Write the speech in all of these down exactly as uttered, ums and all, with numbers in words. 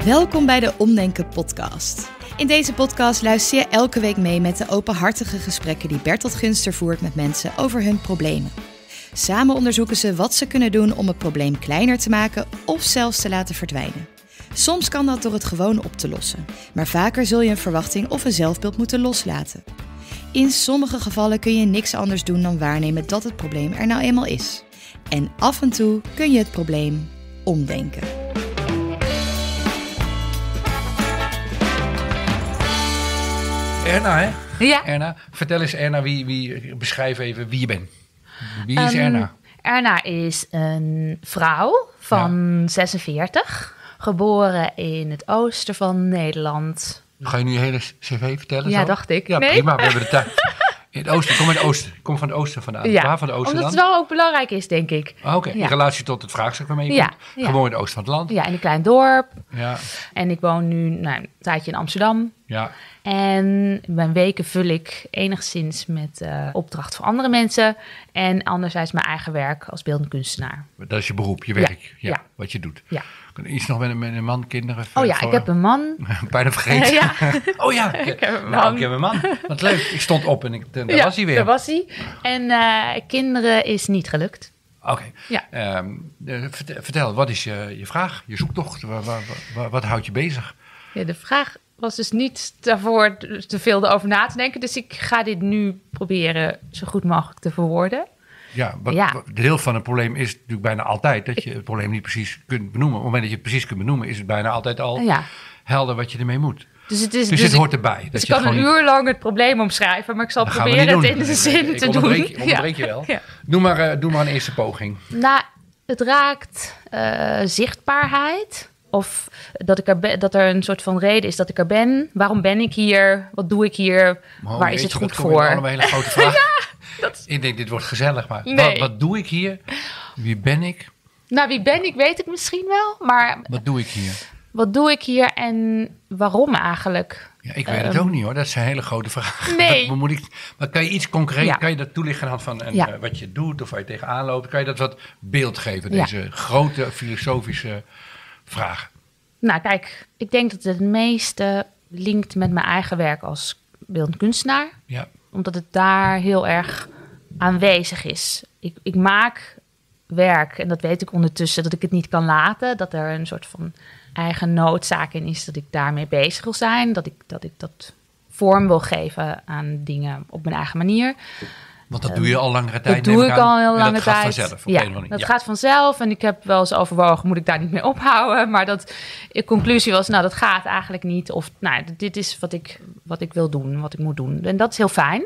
Welkom bij de Omdenken podcast. In deze podcast luister je elke week mee met de openhartige gesprekken die Bertolt Gunster voert met mensen over hun problemen. Samen onderzoeken ze wat ze kunnen doen om het probleem kleiner te maken of zelfs te laten verdwijnen. Soms kan dat door het gewoon op te lossen, maar vaker zul je een verwachting of een zelfbeeld moeten loslaten. In sommige gevallen kun je niks anders doen dan waarnemen dat het probleem er nou eenmaal is. En af en toe kun je het probleem omdenken. Erna, hè? Ja. Erna, vertel eens Erna, wie, wie, beschrijf even wie je bent. Wie is um, Erna? Erna is een vrouw van ja. zesenveertig, geboren in het oosten van Nederland. Ga je nu je hele cv vertellen? Ja, zo? dacht ik. Ja, nee? prima, we hebben de tijd. In het oosten, kom uit het oosten. Kom van het oosten vandaan. Ja. Waar van het oosten Omdat dan? het wel ook belangrijk is, denk ik. Oh, Oké, okay. Ja. In relatie tot het vraagstuk waarmee je ja. komt. Ja. Gewoon in het oosten van het land. Ja, in een klein dorp. Ja. En ik woon nu nou, een tijdje in Amsterdam. Ja. En mijn weken vul ik enigszins met uh, opdracht voor andere mensen. En anderzijds mijn eigen werk als beeldend kunstenaar. Dat is je beroep, je werk. Ja, ja. ja. Wat je doet. Ja. Iets nog met een, met een man, kinderen? Oh ja, voor... ik heb een man. Bijna vergeten. ja. Oh ja, ik heb een nou, man. ik heb een man. Wat leuk. Ik stond op en ik, daar ja, was hij weer. daar was hij. En uh, kinderen is niet gelukt. Oké. Okay. Ja. Um, uh, vertel, vertel, wat is je, je vraag, je zoektocht? Wat, wat, wat, wat houdt je bezig? Ja, de vraag was dus niet daarvoor te veel erover na te denken. Dus ik ga dit nu proberen zo goed mogelijk te verwoorden. Ja, wat, ja. Wat, deel van het probleem is natuurlijk bijna altijd dat je het probleem niet precies kunt benoemen. Op het moment dat je het precies kunt benoemen, is het bijna altijd al ja. helder wat je ermee moet. Dus het, is, dus dus het hoort erbij. Dus dat ik je kan een niet... uur lang het probleem omschrijven, maar ik zal dat proberen het in de zin ik te onderbreek, doen. onderbreek ja. je wel. Ja. Doe, maar, uh, doe maar een eerste poging. Nou, het raakt uh, zichtbaarheid. Of dat, ik er ben, dat er een soort van reden is dat ik er ben. Waarom ben ik hier? Wat doe ik hier? Oh, Waar is het goed voor? Dat is allemaal een hele grote vraag. ja, dat... Ik denk, dit wordt gezellig. Maar nee. wat, wat doe ik hier? Wie ben ik? Nou, wie ben ik weet ik misschien wel. Maar wat doe ik hier? Wat doe ik hier en waarom eigenlijk? Ja, ik weet um, het ook niet hoor. Dat is een hele grote vraag. Nee. Wat moet ik, maar kan je iets concreet, ja. kan je dat toelichten aan van en, ja. uh, wat je doet of waar je tegenaan loopt? Kan je dat wat beeld geven, deze ja. grote filosofische vraag? Nou kijk, ik denk dat het het meeste linkt met mijn eigen werk als beeldend kunstenaar. Ja. Omdat het daar heel erg aanwezig is. Ik, ik maak werk en dat weet ik ondertussen dat ik het niet kan laten. Dat er een soort van eigen noodzaak in is dat ik daarmee bezig wil zijn. Dat ik dat, ik dat vorm wil geven aan dingen op mijn eigen manier. Want dat doe je al langere tijd. Dat doe ik aan. al heel lange dat tijd. gaat vanzelf. Op ja, een manier. dat ja. gaat vanzelf. En ik heb wel eens overwogen, moet ik daar niet mee ophouden? Maar dat, de conclusie was, nou, dat gaat eigenlijk niet. Of, nou, dit is wat ik, wat ik wil doen, wat ik moet doen. En dat is heel fijn.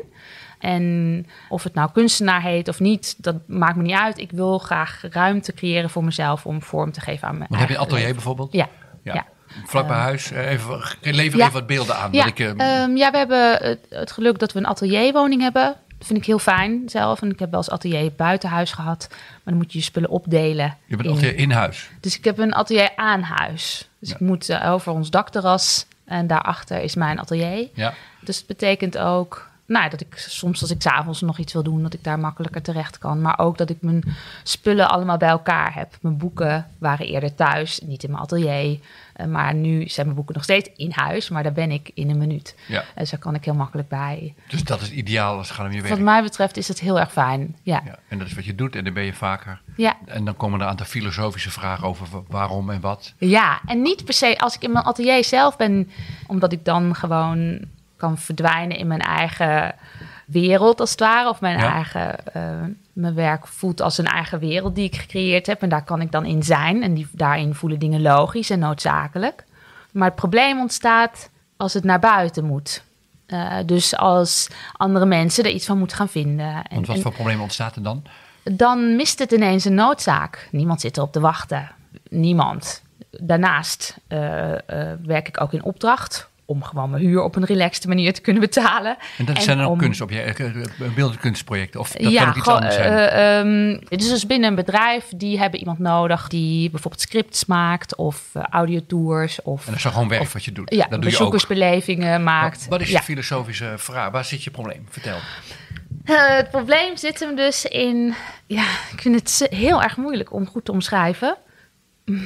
En of het nou kunstenaar heet of niet, dat maakt me niet uit. Ik wil graag ruimte creëren voor mezelf om vorm te geven aan mijn Want eigen heb je een atelier leven. bijvoorbeeld? Ja. ja. ja. Vlak bij um, huis, even, lever ja. even wat beelden aan. Ja, dat ik, uh, um, ja we hebben het, het geluk dat we een atelierwoning hebben. Dat vind ik heel fijn zelf. En ik heb wel eens atelier buitenhuis gehad. Maar dan moet je je spullen opdelen. Je bent in. atelier in huis? Dus ik heb een atelier aan huis. Dus ja. ik moet uh, over ons dakterras. En daarachter is mijn atelier. Ja. Dus het betekent ook... Nou, dat ik soms als ik 's avonds nog iets wil doen, dat ik daar makkelijker terecht kan. Maar ook dat ik mijn spullen allemaal bij elkaar heb. Mijn boeken waren eerder thuis, niet in mijn atelier. Uh, maar nu zijn mijn boeken nog steeds in huis. Maar daar ben ik in een minuut. Ja. Dus daar kan ik heel makkelijk bij. Dus dat is ideaal als het gaat om je werk. Wat mij betreft is het heel erg fijn. Ja. Ja, en dat is wat je doet en dan ben je vaker. Ja. En dan komen er een aantal filosofische vragen over waarom en wat. Ja, en niet per se als ik in mijn atelier zelf ben, omdat ik dan gewoon kan verdwijnen in mijn eigen wereld als het ware. Of mijn ja. eigen, uh, mijn werk voelt als een eigen wereld die ik gecreëerd heb. En daar kan ik dan in zijn. En die, daarin voelen dingen logisch en noodzakelijk. Maar het probleem ontstaat als het naar buiten moet. Uh, dus als andere mensen er iets van moeten gaan vinden. En, Want wat en, voor probleem ontstaat er dan? Dan mist het ineens een noodzaak. Niemand zit erop te wachten. Niemand. Daarnaast uh, uh, werk ik ook in opdracht om gewoon mijn huur op een relaxte manier te kunnen betalen. En dat en zijn dan ook om... kunstobjecten, beeldende kunstprojecten? Of dat ja, kan ook iets go- anders zijn? Uh, um, dus, dus binnen een bedrijf, die hebben iemand nodig die bijvoorbeeld scripts maakt of uh, audiotours. Of, en dat is gewoon werk of, wat je doet? Ja, dat doe bezoekersbelevingen maakt. Wat, wat is je ja. filosofische vraag? Waar zit je probleem? Vertel. Uh, het probleem zit hem dus in... Ja, ik vind het heel erg moeilijk om goed te omschrijven.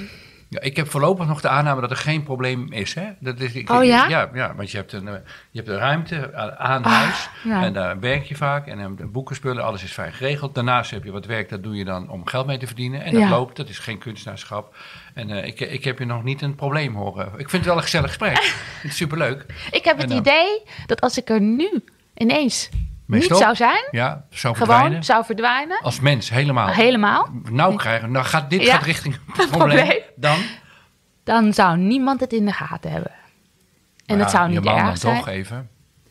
Ja, ik heb voorlopig nog de aanname dat er geen probleem is. Hè? Dat is ik, Oh ja? ja? Ja, want je hebt een, je hebt een ruimte aan Ah, huis. ja. En daar werk je vaak. En dan boeken, spullen, alles is fijn geregeld. Daarnaast heb je wat werk, dat doe je dan om geld mee te verdienen. En dat Ja. loopt, dat is geen kunstenaarschap. En uh, ik, ik heb je nog niet een probleem horen. Ik vind het wel een gezellig gesprek. Het is superleuk. Ik heb het En, uh, idee dat als ik er nu ineens Mee niet stop. zou zijn, Ja, zou gewoon verdwijnen. zou verdwijnen, Als mens, helemaal. helemaal, Nou krijgen, nou gaat dit Ja. gaat richting het probleem. probleem. Dan? dan zou niemand het in de gaten hebben. En Maar dat zou je niet man erg dan zijn. toch even.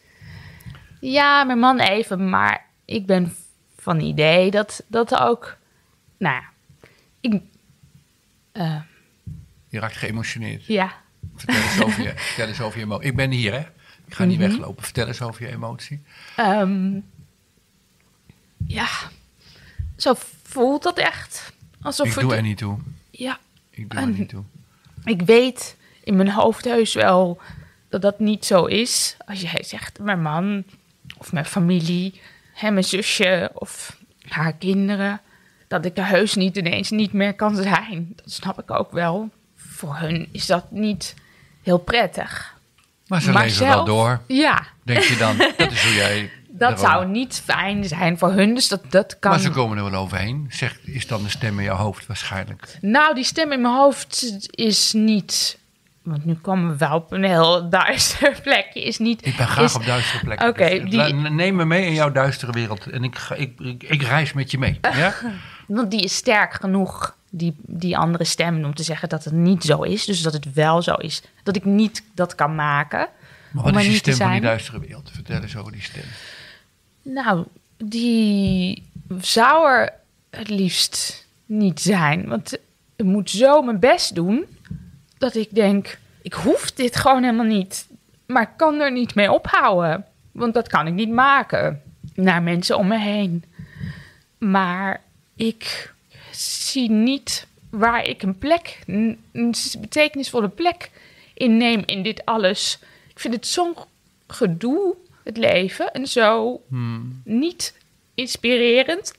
Ja, mijn man even, maar ik ben van het idee dat dat ook, nou ja, ik, uh, Je raakt geëmotioneerd. ja, Vertel eens over je, vertel eens over je emotie. Ik ben hier, hè? Ik ga niet Mhm. weglopen. Vertel eens over je emotie. um, ja, zo voelt dat echt. Alsof Ik het- doe er niet toe. Ja, Ik doe er En- niet toe. ik weet in mijn hoofd heus wel dat dat niet zo is. Als jij zegt, mijn man of mijn familie, hè, mijn zusje of haar kinderen, dat ik er heus niet ineens niet meer kan zijn. Dat snap ik ook wel. Voor hun is dat niet heel prettig. Maar ze Maar leven zelf- wel door. Ja, Denk je dan? Dat is hoe jij... dat erover- zou niet fijn zijn voor hun. Dus dat, dat kan. Maar ze komen er wel overheen. Zegt, is dan de stem in je hoofd waarschijnlijk? Nou, die stem in mijn hoofd is niet. Want nu komen we wel op een heel duister plekje. Is niet. Ik ben graag is, op duistere plekken. Oké, Dus die- la- neem me mee in jouw duistere wereld. En ik, ga, ik, ik, ik reis met je mee. Ja? Want die is sterk genoeg, die, die andere stem, om te zeggen dat het niet zo is. Dus dat het wel zo is. Dat ik niet dat kan maken. Maar om wat er is die niet te stem van die zijn. duistere wereld? Vertel eens over die stem. Nou, die zou er het liefst niet zijn. Want ik moet zo mijn best doen dat ik denk, ik hoef dit gewoon helemaal niet. Maar ik kan er niet mee ophouden. Want dat kan ik niet maken naar mensen om me heen. Maar ik zie niet waar ik een plek, een, een betekenisvolle plek in neem in dit alles. Ik vind het zo'n gedoe, het leven, en zo Hmm. niet inspirerend.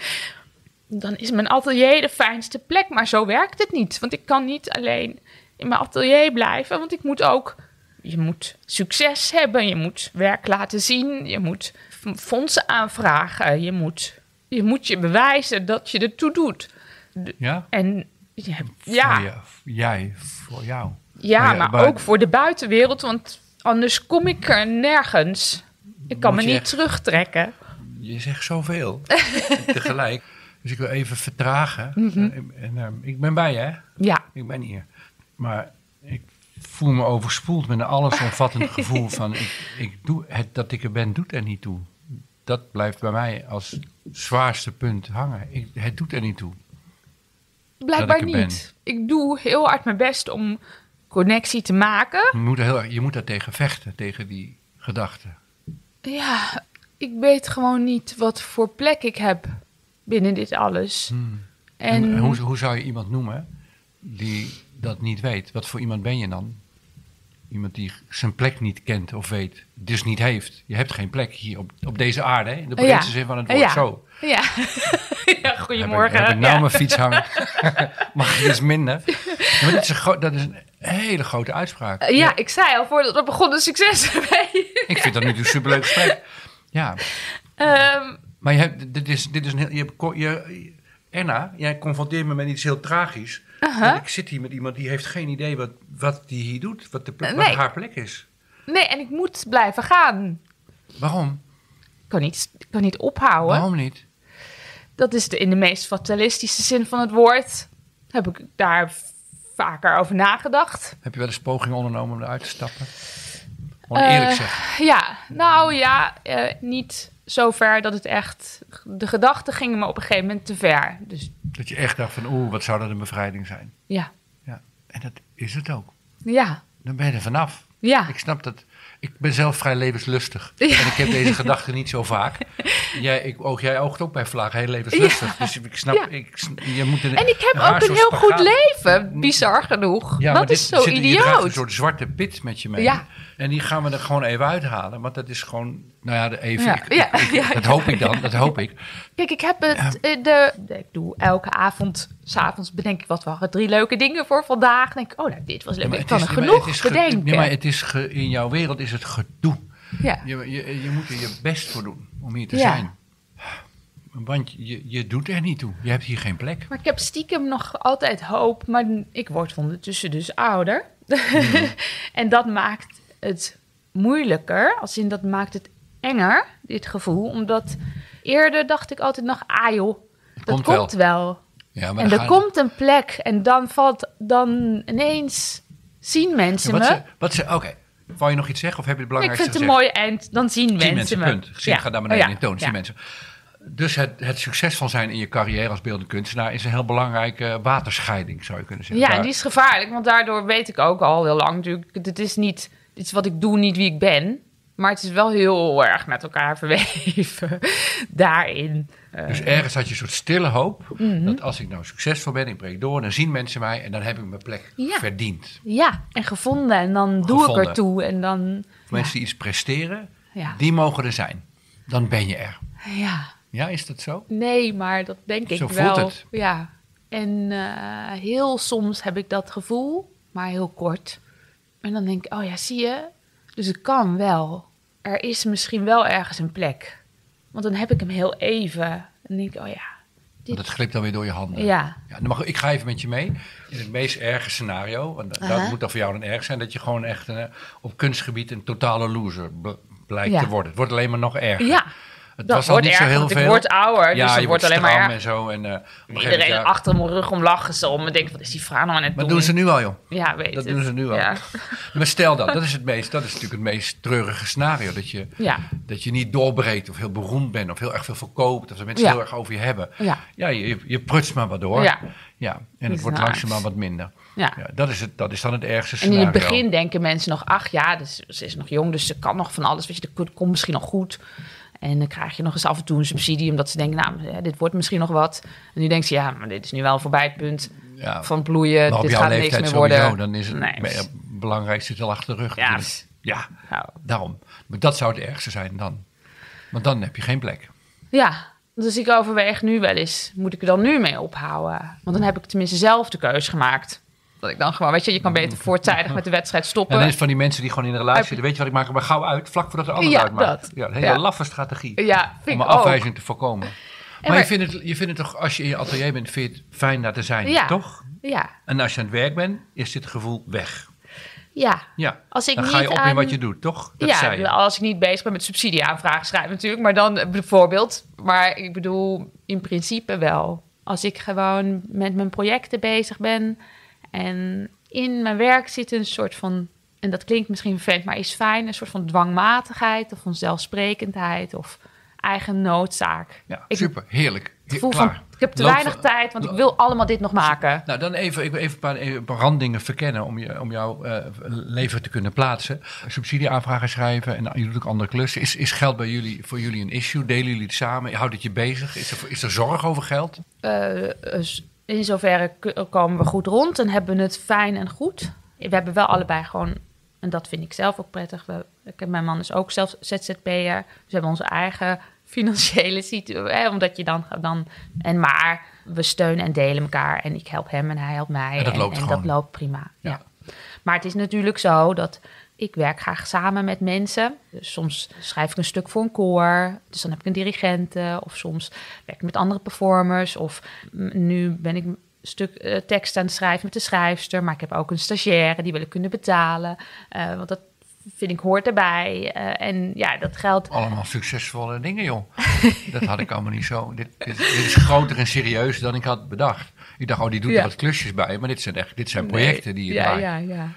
Dan is mijn atelier de fijnste plek, maar zo werkt het niet. Want ik kan niet alleen in mijn atelier blijven, want ik moet ook... Je moet succes hebben, je moet werk laten zien, je moet fondsen aanvragen, je moet je, moet je bewijzen dat je ertoe doet. De- Ja? En ja, Voor ja, je- jij, voor jou. ja, Maar ja, maar maar- ook voor de buitenwereld, want anders kom ik er nergens. Ik kan Moet me je niet echt- terugtrekken. Je zegt zoveel tegelijk. Dus ik wil even vertragen. Mhm. Uh, en, uh, ik ben bij je, hè? Ja, Ik ben hier. Maar ik voel me overspoeld met een allesomvattend gevoel van... Ik, ik doe het, dat ik er ben, doet er niet toe. Dat blijft bij mij als zwaarste punt hangen. Ik, het doet er niet toe. blijkbaar ik er niet. Ik doe heel hard mijn best om connectie te maken. Je moet, er heel, je moet daar tegen vechten, tegen die gedachten. Ja, ik weet gewoon niet wat voor plek ik heb binnen dit alles. Hmm. En, En hoe, hoe zou je iemand noemen die dat niet weet? Wat voor iemand ben je dan? Iemand die zijn plek niet kent of weet, dus niet heeft. Je hebt geen plek hier op, op deze aarde, hè? In de breedste Ja. zin van het woord, Ja. zo. Ja, ja goedemorgen. Heb ik, heb ik nou Ja. mijn fiets hangen? Mag ik iets minder? Ja, maar dit is een gro- dat is een hele grote uitspraak. Eh, ja, ik zei al voordat we begonnen succes mee. Ik vind dat nu een superleuk gesprek. Ja, Ehm, maar je hebt, dit, is, dit is een heel... Je, hebt ko- je, Erna, jij confronteert me met iets heel tragisch. Uh-huh. Want ik zit hier met iemand die heeft geen idee wat, wat die hier doet. Wat, de plek, Nee. wat haar plek is. nee, en ik moet blijven gaan. Waarom? Ik kan niet, ik kan niet ophouden. Waarom niet? Dat is de, in de meest fatalistische zin van het woord. Heb ik daar vaker over nagedacht. Heb je wel eens pogingen ondernomen om eruit te stappen? Gewoon Eh, eerlijk zeggen. Ja, nou ja, eh, niet zo ver dat het echt... De gedachten gingen me op een gegeven moment te ver. Dus Dat je echt dacht van, oeh, wat zou dat een bevrijding zijn. ja, Ja, en dat is het ook. ja, Dan ben je er vanaf. ja. Ik snap dat. Ik ben zelf vrij levenslustig. Ja. En ik heb deze gedachten niet zo vaak. Jij, ik, oog, jij oogt ook bij vlagen heel levenslustig. Dus ik snap, Ja. ik, sn- je moet een, En ik heb raar ook een soort heel goed spagaat- leven, bizar genoeg. Ja, maar dat dit is zo zit- Je draagt een idioot. soort zwarte pit met je mee. Ja. En die gaan we er gewoon even uithalen. Want dat is gewoon, nou ja, de even. Ja, ik- ja, ik- ja, dat ja. hoop ik dan, dat hoop ik. Kijk, ik heb het... eh, De, ik doe elke avond s'avonds bedenk ik wat waren drie leuke dingen voor vandaag. Denk ik, oh, nou, dit was leuk. Ja, ik kan is, er ja, genoeg het is ge, bedenken. Ja, maar het is ge, in jouw wereld is het gedoe. Ja. Je, je, je moet er je best voor doen om hier te Ja. zijn. Want je, je doet er niet toe. Je hebt hier geen plek. Maar ik heb stiekem nog altijd hoop. Maar ik word ondertussen dus ouder. Mm. En dat maakt het moeilijker. Als in dat maakt het enger, dit gevoel. Omdat eerder dacht ik altijd nog, ah joh, dat Komt komt, wel. wel. Ja, maar En dan er gaan- komt een plek. En dan valt, dan ineens zien mensen Ja, wat me. ze, wat ze, Oké, wou je nog iets zeggen of heb je het Ik belangrijkste vind het een gezegd? mooie eind. Dan zien Zien mensen, mensen, me. punt. Gezien Ja. gaat naar beneden Oh ja. in toon, zien Ja. mensen. Dus het, het succesvol zijn in je carrière als beeldend kunstenaar is een heel belangrijke waterscheiding, zou je kunnen zeggen. Ja, en Daar- die is gevaarlijk, want daardoor weet ik ook al heel lang natuurlijk, dit is niet, dit is wat ik doe, niet wie ik ben. Maar het is wel heel erg met elkaar verweven daarin. Uh, Dus ergens had je een soort stille hoop, Mhm. dat als ik nou succesvol ben, ik breek door, dan zien mensen mij en dan heb ik mijn plek Ja. verdiend. ja, en gevonden en dan doe Gevonden. ik ertoe en dan... Of mensen die iets presteren, Ja. die mogen er zijn. Dan ben je er. Ja, Ja, is dat zo? nee, maar dat denk ik Zo wel. voelt het. Ja, en uh, heel soms heb ik dat gevoel, maar heel kort. En dan denk ik, oh ja, zie je? Dus het kan wel. Er is misschien wel ergens een plek. Want dan heb ik hem heel even. En dan denk ik, oh ja. Want het glipt dan weer door je handen. Ja. Ja, dan mag, ik ga even met je mee. In het meest erge scenario, want dat Aha. moet dan voor jou dan erg zijn, dat je gewoon echt een, op kunstgebied een totale loser bl- blijkt Ja. te worden. Het wordt alleen maar nog erger. Ja, Het dat was al wordt niet erg, zo heel want veel. ik word ouder. Ja, dus je het wordt alleen stram maar erg. en zo. En, uh, op een gegeven moment, Iedereen ja, achter mijn rug om lachen ze om. En denken, wat is die vrouw nou aan het maar doen? doen ze nu al, joh. Ja, weet Dat het. doen ze nu al. Ja. Maar stel dat, dat is, het meest, dat is natuurlijk het meest treurige scenario. Dat je, Ja. dat je niet doorbreekt of heel beroemd bent of heel erg veel verkoopt. Of dat mensen Ja. heel erg over je hebben. Ja. Ja, je, je prutst maar wat door. Ja. Ja. En Dat het is wordt naar langzaamaan huis. wat minder. Ja. Ja, dat, is het, dat is dan het ergste En scenario. in het begin denken mensen nog, ach ja, dus, ze is nog jong, dus ze kan nog van alles. Weet je, dat komt misschien nog goed. En dan krijg je nog eens af en toe een subsidie, omdat ze denken, nou, dit wordt misschien nog wat. En nu denken ze, ja, maar dit is nu wel voorbij het punt Ja. van bloeien. Maar op Dit jouw gaat niks leeftijd meer sowieso, worden. dan is het Nee. me- belangrijkste zit al achter de rug. Ja. natuurlijk. Ja, Nou, daarom. Maar dat zou het ergste zijn dan. Want dan heb je geen plek. ja, dus ik overweeg nu wel eens, moet ik er dan nu mee ophouden? Want dan heb ik tenminste zelf de keus gemaakt. Dat ik dan gewoon, weet je, je kan beter voortijdig met de wedstrijd En stoppen. dan is van die mensen die gewoon in de relatie Heb- zitten. Weet je wat, ik maak er maar gauw uit, vlak voordat de ander Ja, uitmaakt. dat. Ja, een hele Ja. laffe strategie. Ja, vind Om ik een ook. afwijzing te voorkomen. Maar, maar- je, vindt het, je vindt het toch, als je in je atelier bent, vind je het fijn daar te zijn, Ja. toch? Ja, En als je aan het werk bent, is dit gevoel weg. ja. Ja, Als ik dan ga je niet op in aan- wat je doet, toch? Dat ja, zei je. als ik niet bezig ben met subsidieaanvragen schrijven natuurlijk, maar dan eh, bijvoorbeeld. Maar ik bedoel, in principe wel. Als ik gewoon met mijn projecten bezig ben en in mijn werk zit een soort van, en dat klinkt misschien vervelend, maar is fijn, een soort van dwangmatigheid of vanzelfsprekendheid of eigen noodzaak. Ja, Ik- super, heerlijk. Het He- gevoel klaar. van, ik heb te Loop weinig van- tijd, want ik wil allemaal dit nog maken. Nou, dan even, ik wil even een paar, even een paar randdingen verkennen om, je, om jouw eh, leven te kunnen plaatsen. Subsidieaanvragen schrijven en je doet ook andere klussen. Is, is geld bij jullie, voor jullie een issue? Delen jullie het samen? Houdt het je bezig? Is er, is er zorg over geld? Eh, dus in zoverre k- komen we goed rond en hebben we het fijn en goed. We hebben wel allebei gewoon, en dat vind ik zelf ook prettig. We, ik, mijn man is ook zelf Z Z P'er. Dus we hebben onze eigen financiële situatie. Omdat je dan, dan. En maar we steunen en delen elkaar. En ik help hem en hij helpt mij. En dat loopt en gewoon. dat loopt prima. Ja. Ja. Maar het is natuurlijk zo dat ik werk graag samen met mensen. Dus soms schrijf ik een stuk voor een koor. Dus dan heb ik een dirigente. Of soms werk ik met andere performers. Of mm, nu ben ik een stuk eh, tekst aan het schrijven met de schrijfster. Maar ik heb ook een stagiaire, die wil ik kunnen betalen. Eh, want dat vind ik hoort erbij. Eh, en ja, dat geldt. Allemaal succesvolle dingen, joh. Dat had ik allemaal niet zo. Dit, dit, dit is groter en serieuzer dan ik had bedacht. Ik dacht, oh, die doet Ja. er wat klusjes bij. Maar dit zijn echt dit zijn projecten Nee. die je ja, draait. ja, ja.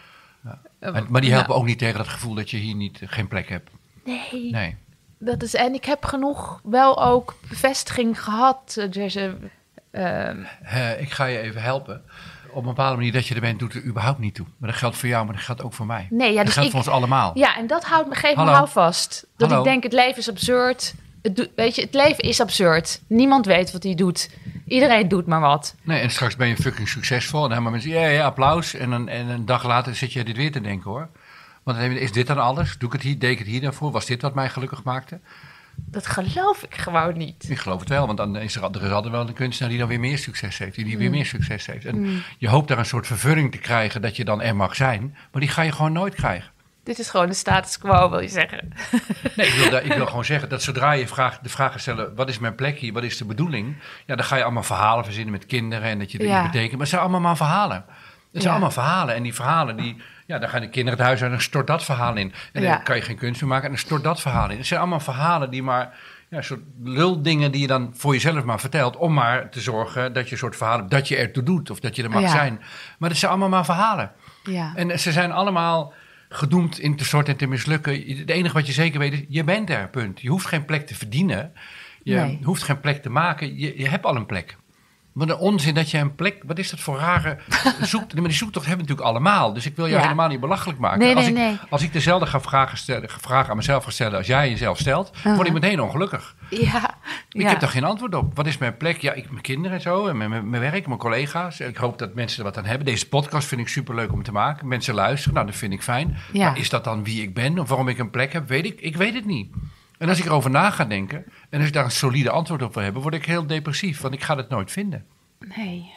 En- maar die helpen Ja. ook niet tegen dat gevoel dat je hier niet, geen plek hebt. Nee. Nee. Dat is, en ik heb genoeg wel ook bevestiging gehad. Dus, eh, eh, Eh, ik ga je even helpen. Op een bepaalde manier dat je er bent, doet er überhaupt niet toe. Maar dat geldt voor jou, maar dat geldt ook voor mij. Nee, ja, dat dus geldt ik- voor ons allemaal. ja, en dat houdt me, geeft me Hallo. houvast. Dat Hallo. ik denk, het leven is absurd. Het doet, weet je, het leven is absurd. Niemand weet wat hij doet. Iedereen doet maar wat. Nee, en straks ben je fucking succesvol. En helemaal mensen, ja, ja, applaus. En een, en een dag later zit je dit weer te denken, hoor. Want dan is dit dan alles? Doe ik het hier, deed ik het hier dan voor? Was dit wat mij gelukkig maakte? Dat geloof ik gewoon niet. Ik geloof het wel, want dan is er, er is altijd wel een kunstenaar die dan weer meer succes heeft. Die, die weer Mm. meer succes heeft. En Mm. je hoopt daar een soort vervulling te krijgen dat je dan er mag zijn. Maar die ga je gewoon nooit krijgen. Dit is gewoon de status quo, wil je zeggen. Nee, ik wil, daar- ik wil gewoon zeggen dat zodra je vraag, de vraag gaat stellen... wat is mijn plek hier, wat is de bedoeling? Ja, dan ga je allemaal verhalen verzinnen met kinderen... en dat je er Ja. iets betekent. Maar het zijn allemaal maar verhalen. Het zijn Ja. allemaal verhalen. En die verhalen, die, ja, dan gaan de kinderen het huis uit en dan stort dat verhaal in. En Ja. dan kan je geen kunst meer maken en dan stort dat verhaal in. Het zijn allemaal verhalen die maar... Ja, een soort luldingen die je dan voor jezelf maar vertelt... om maar te zorgen dat je een soort verhalen... dat je ertoe doet of dat je er mag Ja. zijn. Maar het zijn allemaal maar verhalen. Ja. En ze zijn allemaal gedoemd in te storten en te mislukken. Het enige wat je zeker weet is, je bent er, punt. Je hoeft geen plek te verdienen. Je Nee. hoeft geen plek te maken. Je, je hebt al een plek. Wat een onzin dat je een plek... Wat is dat voor rare zoektocht? Maar die zoektocht hebben we natuurlijk allemaal. Dus ik wil jou Ja. helemaal niet belachelijk maken. Nee, als, nee, ik, nee. als ik dezelfde ga vragen, stellen, vragen aan mezelf ga stellen... als jij jezelf stelt, Uh-huh. word ik meteen ongelukkig. Ja. Ik ja. heb daar geen antwoord op. Wat is mijn plek? Ja, ik, mijn kinderen en zo. En mijn, mijn, mijn werk, mijn collega's. Ik hoop dat mensen er wat aan hebben. Deze podcast vind ik superleuk om te maken. Mensen luisteren, nou, dat vind ik fijn. Ja. Maar is dat dan wie ik ben? Of waarom ik een plek heb? Weet ik, ik weet het niet. En als ik erover na ga denken... en als ik daar een solide antwoord op wil hebben... word ik heel depressief, want ik ga het nooit vinden. Nee.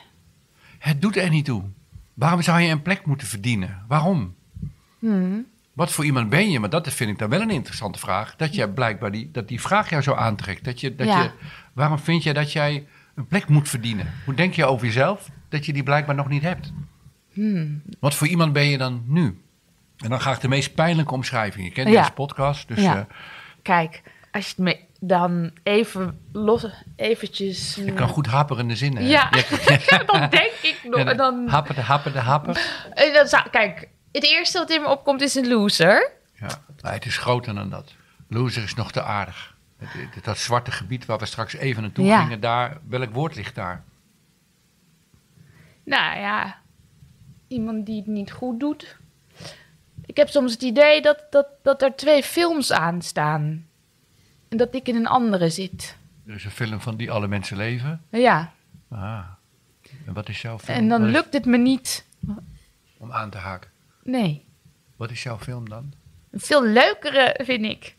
Het doet er niet toe. Waarom zou je een plek moeten verdienen? Waarom? Hmm. Wat voor iemand ben je? Maar dat vind ik dan wel een interessante vraag. Dat jij blijkbaar die, dat die vraag jou zo aantrekt. Dat je, dat Ja. je, waarom vind jij dat jij een plek moet verdienen? Hoe denk je over jezelf dat je die blijkbaar nog niet hebt? Hmm. Wat voor iemand ben je dan nu? En dan ga ik de meest pijnlijke omschrijving. Je kent Ja. deze podcast. Dus Ja. eh, Kijk, als je het me dan even los... eventjes... je kan goed haperende zinnen. hè? Ja, Je- dan denk ik nog... Ja, en dan, Happen, de happen, de happen. en dan zou- kijk, het eerste wat in me opkomt is een loser. Ja, maar het is groter dan dat. Loser is nog te aardig. Het- het- Dat zwarte gebied waar we straks even naartoe Ja. gingen, daar, welk woord ligt daar? Nou ja, iemand die het niet goed doet. Ik heb soms het idee dat, dat, dat er twee films aanstaan. En dat ik in een andere zit. Er is een film van Die alle mensen leven. Ja, Ah. En wat is jouw film? en dan Wat is- lukt het me niet. Om aan te haken. Nee, Wat is jouw film dan? een veel leukere vind ik.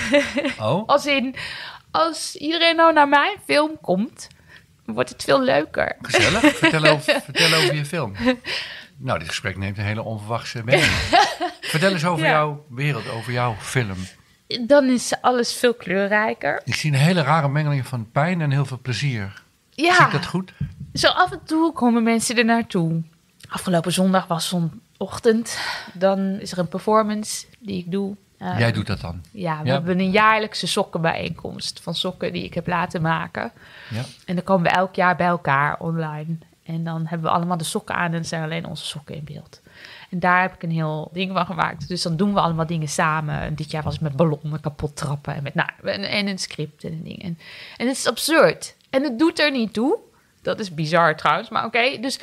Oh? Als in, als iedereen nou naar mijn film komt, wordt het veel leuker. Gezellig. Vertel over, vertel over je film. Nou, dit gesprek neemt een hele onverwachte wending. Vertel eens over Ja. jouw wereld, over jouw film. Dan is alles veel kleurrijker. Ik zie een hele rare mengeling van pijn en heel veel plezier. Zie Ja, ik dat goed? zo af en toe komen mensen er naartoe. Afgelopen zondag was zondagochtend. Dan is er een performance die ik doe. Uh, Jij doet dat dan? Ja, we Ja. hebben een jaarlijkse sokkenbijeenkomst van sokken die ik heb laten maken. Ja. En dan komen we elk jaar bij elkaar online. En dan hebben we allemaal de sokken aan en dan zijn alleen onze sokken in beeld. En daar heb ik een heel ding van gemaakt. Dus dan doen we allemaal dingen samen. En dit jaar was het met ballonnen kapot trappen en met nou, en, en een script en een ding. En, en het is absurd. En het doet er niet toe. Dat is bizar trouwens, maar oké. Dus,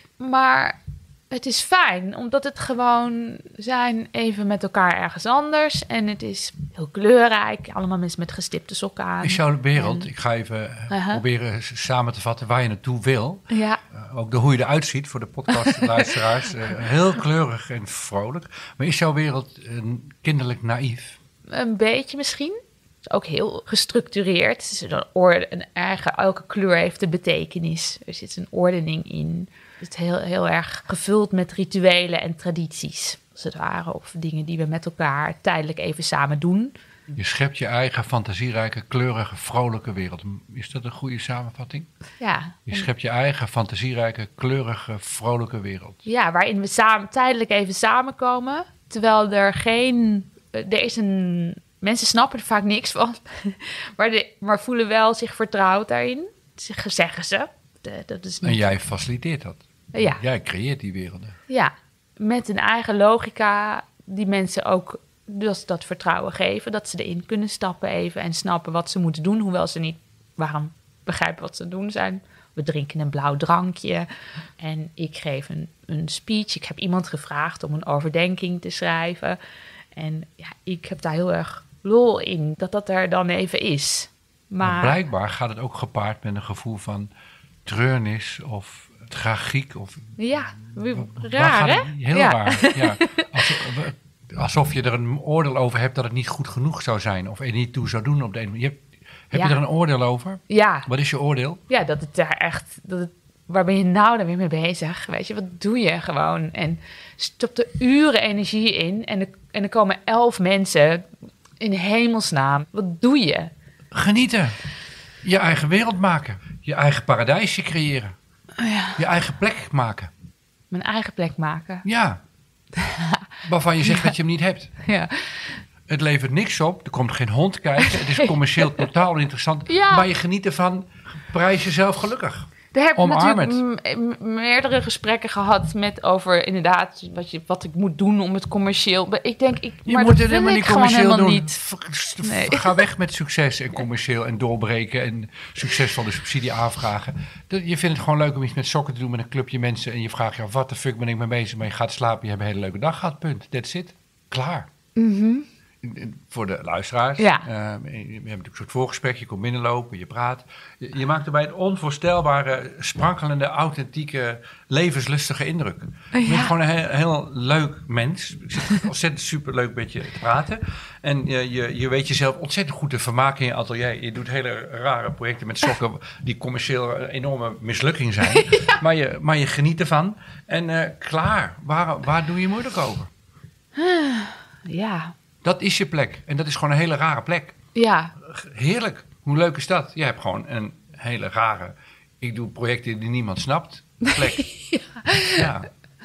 maar het is fijn, omdat het gewoon zijn even met elkaar ergens anders. En het is heel kleurrijk. Allemaal mensen met gestipte sokken aan. Is jouw wereld, En- ik ga even eh, Aha. proberen s- samen te vatten waar je naartoe wil. Ja, Uh, ook de hoe je eruit ziet voor de podcastluisteraars. uh, heel kleurig en vrolijk. Maar is jouw wereld uh, kinderlijk naïef? een beetje misschien. Het is ook heel gestructureerd. Het is een, orde, een eigen, elke kleur heeft een betekenis. Er zit een ordening in. Het is heel, heel erg gevuld met rituelen en tradities. Als het ware. Of dingen die we met elkaar tijdelijk even samen doen. Je schept je eigen fantasierijke, kleurige, vrolijke wereld. Is dat een goede samenvatting? Ja, Je schept je eigen fantasierijke, kleurige, vrolijke wereld. ja waarin we samen, tijdelijk even samenkomen. Terwijl er geen... Er is een... Mensen snappen er vaak niks van. maar, de, maar voelen wel zich vertrouwd daarin. Zeg- Zeggen ze. De- dat is niet... En jij faciliteert dat. Ja. Jij creëert die werelden. Ja, met een eigen logica die mensen ook dus dat vertrouwen geven. Dat ze erin kunnen stappen even en snappen wat ze moeten doen. Hoewel ze niet waarom begrijpen wat ze doen zijn. We drinken een blauw drankje en ik geef een, een speech. Ik heb iemand gevraagd om een overdenking te schrijven. En ja, ik heb daar heel erg lol in dat dat er dan even is. Maar Maar blijkbaar gaat het ook gepaard met een gevoel van treurnis of tragiek. Of, ja, waar raar gaat hè? het- Heel ja. raar, ja. Als, alsof je er een oordeel over hebt dat het niet goed genoeg zou zijn. Of er niet toe zou doen op de ene manier. Heb Ja. je er een oordeel over? Ja. Wat is je oordeel? Ja, dat het daar echt... Dat het, waar ben je nou dan weer mee bezig? Weet je, wat doe je gewoon? En stop er uren energie in. En er, en er komen elf mensen in hemelsnaam. Wat doe je? Genieten. Je eigen wereld maken. Je eigen paradijsje creëren. Oh ja. Je eigen plek maken. Mijn eigen plek maken. Ja. Waarvan je zegt dat je hem niet hebt. Ja. Het levert niks op. Er komt geen hond kijken. Het is commercieel totaal interessant. Ja. Maar je geniet ervan. Prijs jezelf gelukkig. Daar heb ik Omarm natuurlijk m- m- meerdere gesprekken gehad met over inderdaad wat, je, wat ik moet doen om het commercieel. Maar ik denk, ik, Je maar moet dat het wil helemaal ik niet gewoon commercieel helemaal doen. niet. V- v- Nee. Ga weg met succes en commercieel en doorbreken en succesvol de subsidie aanvragen. Dat- Je vindt het gewoon leuk om iets met sokken te doen met een clubje mensen. En je vraagt je af, wat de fuck ben ik mee bezig? Maar je gaat slapen, je hebt een hele leuke dag gehad, punt. That's it. Klaar. Voor de luisteraars. Ja. Uh, we hebben natuurlijk een soort voorgesprek. Je komt binnenlopen, je praat. Je, je maakt erbij een onvoorstelbare, sprankelende, authentieke, levenslustige indruk. Je bent gewoon een heel, heel leuk mens. Ik zit ontzettend superleuk met je te praten. En je, je, je weet jezelf ontzettend goed te vermaken in je atelier. Je doet hele rare projecten met sokken die commercieel een enorme mislukking zijn. Ja. Maar, je, maar je geniet ervan. En uh, klaar. Waar, waar doe je moeilijk over? Ja. Dat is je plek. En dat is gewoon een hele rare plek. Ja. Heerlijk. Hoe leuk is dat? Je hebt gewoon een hele rare... Ik doe projecten die niemand snapt. Plek. ja. ja.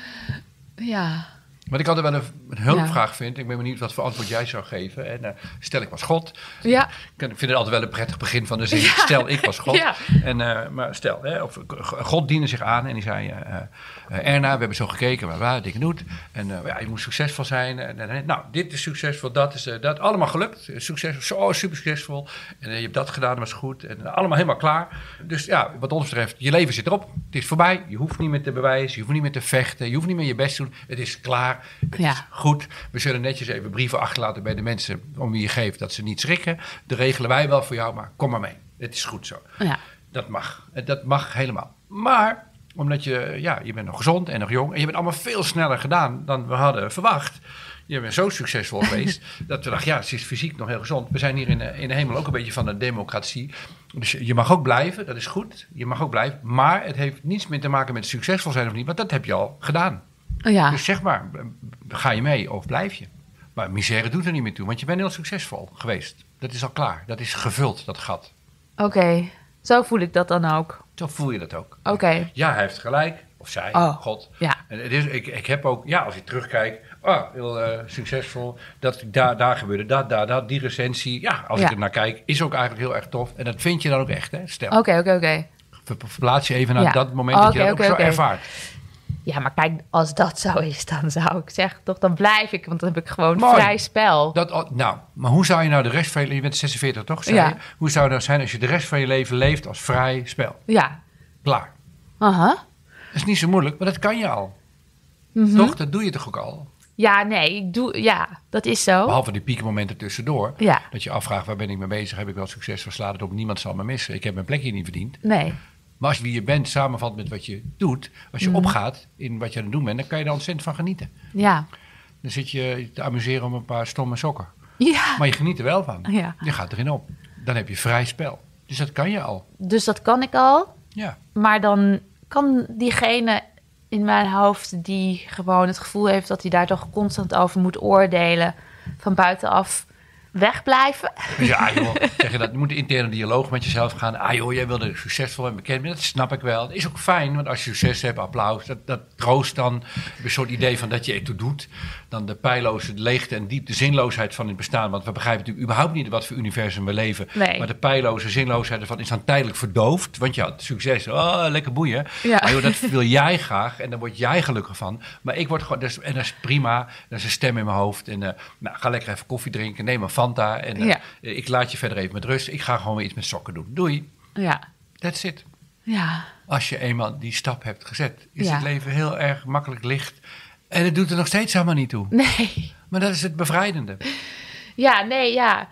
Ja. Wat ik altijd wel een, een hulpvraag ja. vind... Ik ben benieuwd wat voor antwoord jij zou geven. En uh, stel ik was God. Ja. Ik vind het altijd wel een prettig begin van de zin. Ja. Stel ik was God. Ja. En, uh, maar stel, hè, of, God diende zich aan en die zei... Uh, uh, Erna, we hebben zo gekeken, maar waar, dikke noet. En uh, ja, je moet succesvol zijn. En, uh, nou, dit is succesvol, dat is uh, dat. Allemaal gelukt. Succesvol, zo super succesvol. En uh, je hebt dat gedaan, dat was goed. En uh, allemaal helemaal klaar. Dus ja, wat ons betreft, je leven zit erop. Het is voorbij. Je hoeft niet meer te bewijzen. Je hoeft niet meer te vechten. Je hoeft niet meer je best te doen. Het is klaar. Het ja. is goed. We zullen netjes even brieven achterlaten bij de mensen om wie je geeft. Dat ze niet schrikken. Dat regelen wij wel voor jou, maar kom maar mee. Het is goed zo. Ja. Dat mag. Dat mag helemaal. Maar... Omdat je, ja, je bent nog gezond en nog jong. En je bent allemaal veel sneller gedaan dan we hadden verwacht. Je bent zo succesvol geweest dat we dachten, ja, ze is fysiek nog heel gezond. We zijn hier in de, in de hemel ook een beetje van de democratie. Dus je mag ook blijven, dat is goed. Je mag ook blijven. Maar het heeft niets meer te maken met succesvol zijn of niet. Want dat heb je al gedaan. Ja. Dus zeg maar, ga je mee of blijf je? Maar misère doet er niet meer toe, want je bent heel succesvol geweest. Dat is al klaar. Dat is gevuld, dat gat. Oké, okay. Zo voel ik dat dan ook. Zo voel je dat ook. Oké. Okay. Ja, hij heeft gelijk. Of zij, oh, God. Ja. En het is, ik, ik heb ook, ja, als ik terugkijk, oh, heel uh, succesvol. Dat daar, daar gebeurde dat, daar, dat, die recensie. Ja, als ja. ik er naar kijk, is ook eigenlijk heel erg tof. En dat vind je dan ook echt, hè? Stel. Oké, okay, oké, okay, oké. Okay. Ver, verplaats je even naar ja. dat moment oh, dat okay, je dat okay, ook zo okay. ervaart. Ja, maar kijk, als dat zo is, dan zou ik zeggen, toch, dan blijf ik. Want dan heb ik gewoon Mooi. vrij spel. Dat, nou, maar hoe zou je nou de rest van je leven, je bent zesenveertig toch, zei ja. je? Hoe zou dat zijn als je de rest van je leven leeft als vrij spel? Ja. Klaar. Aha. Dat is niet zo moeilijk, maar dat kan je al. Mm-hmm. Toch? Dat doe je toch ook al? Ja, nee, ik doe, ja, dat is zo. Behalve die piekenmomenten tussendoor. Ja. Dat je afvraagt, waar ben ik mee bezig? Heb ik wel succes? Verslaat het op? Niemand zal me missen. Ik heb mijn plek hier niet verdiend. Nee. Maar als wie je bent samenvalt met wat je doet, als je mm. opgaat in wat je aan het doen bent, dan kan je er ontzettend van genieten. Ja. Dan zit je te amuseren om een paar stomme sokken. Ja. Maar je geniet er wel van. Ja. Je gaat erin op. Dan heb je vrij spel. Dus dat kan je al. Dus dat kan ik al. Ja. Maar dan kan diegene in mijn hoofd die gewoon het gevoel heeft dat hij daar toch constant over moet oordelen, van buitenaf wegblijven. Ja, joh, zeg je dat, je moet een interne dialoog met jezelf gaan. Ah joh, jij wilde succesvol en bekend zijn. Dat snap ik wel. Dat is ook fijn, want als je succes hebt, applaus. Dat, dat troost dan. Een soort idee van dat je ertoe doet. Dan de pijloze leegte en diep de zinloosheid van het bestaan. Want we begrijpen natuurlijk überhaupt niet wat voor universum we leven. Nee. Maar de pijloze zinloosheid ervan is dan tijdelijk verdoofd. Want je had succes. Oh, lekker boeien. Ja. Maar joh, dat wil jij graag. En daar word jij gelukkig van. Maar ik word gewoon, dat is, en dat is prima. Dat is een stem in mijn hoofd. En uh, nou, ga lekker even koffie drinken. Neem een Fanta. En uh, ja. ik laat je verder even met rust. Ik ga gewoon weer iets met sokken doen. Doei. Ja. That's it. Ja. Als je eenmaal die stap hebt gezet, is ja. het leven heel erg makkelijk licht. En het doet er nog steeds helemaal niet toe. Nee. Maar dat is het bevrijdende. Ja, nee, ja.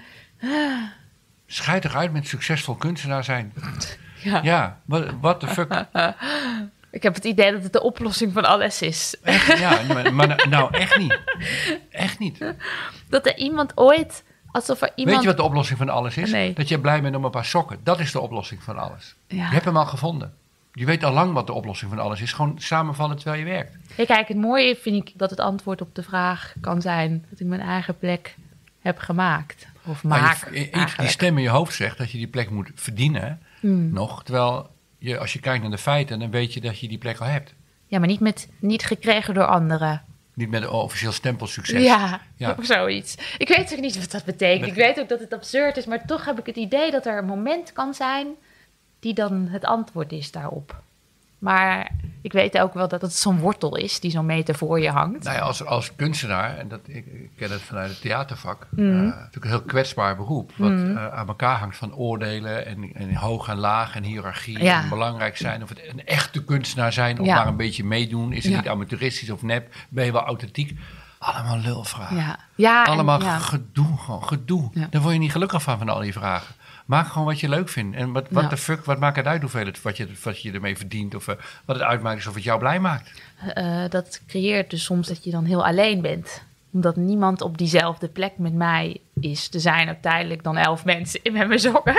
Scheid toch uit met succesvol kunstenaar zijn. Ja. Ja, what the fuck. Ik heb het idee dat het de oplossing van alles is. Echt, ja, maar, maar nou echt niet. Echt niet. Dat er iemand ooit, alsof er iemand... Weet je wat de oplossing van alles is? Nee. Dat je blij bent om een paar sokken. Dat is de oplossing van alles. Ja. Je hebt hem al gevonden. Je weet al lang wat de oplossing van alles is. Gewoon samenvallen terwijl je werkt. Ja, kijk, het mooie vind ik dat het antwoord op de vraag kan zijn dat ik mijn eigen plek heb gemaakt. Of Maar maak, je, iets, die eigenlijk. stem in je hoofd zegt dat je die plek moet verdienen. Hmm. Nog. Terwijl je, als je kijkt naar de feiten, dan weet je dat je die plek al hebt. Ja, maar niet, met, niet gekregen door anderen. Niet met een officieel stempel succes. Ja, Ja. of zoiets. Ik weet ook niet wat dat betekent. Ik weet ook dat het absurd is, maar toch heb ik het idee dat er een moment kan zijn die dan het antwoord is daarop. Maar ik weet ook wel dat het zo'n wortel is die zo'n meter voor je hangt. Nou ja, als, als kunstenaar, en dat, ik, ik ken het vanuit het theatervak, Mm. uh, natuurlijk een heel kwetsbaar beroep. Wat Mm. uh, aan elkaar hangt van oordelen en, en hoog en laag en hiërarchie Ja. en belangrijk zijn. Of het een echte kunstenaar zijn of Ja. maar een beetje meedoen. Is het Ja. niet amateuristisch of nep? Ben je wel authentiek? Allemaal lulvragen. Ja. Ja, en- Allemaal ja. gedoe, gewoon gedoe. Ja. Daar word je niet gelukkig van, van al die vragen. Maak gewoon wat je leuk vindt. En wat wat Ja. de fuck, wat maakt het uit hoeveel het, wat, je, wat je ermee verdient? Of uh, wat het uitmaakt is of het jou blij maakt. Uh, dat creëert dus soms dat je dan heel alleen bent. Omdat niemand op diezelfde plek met mij is. Er zijn uiteindelijk dan elf mensen in met mijn sokken.